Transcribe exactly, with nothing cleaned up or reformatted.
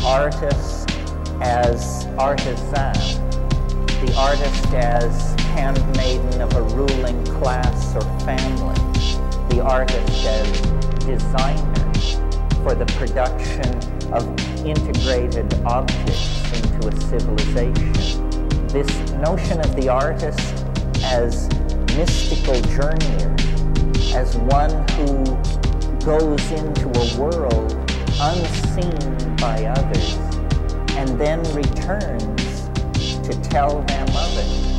artist as artisan, the artist as handmaiden of a ruling class or family, the artist as designer for the production of integrated objects into a civilization. This notion of the artist as mystical journeyer, as one who goes into a world unseen by others and then returns to tell them of it.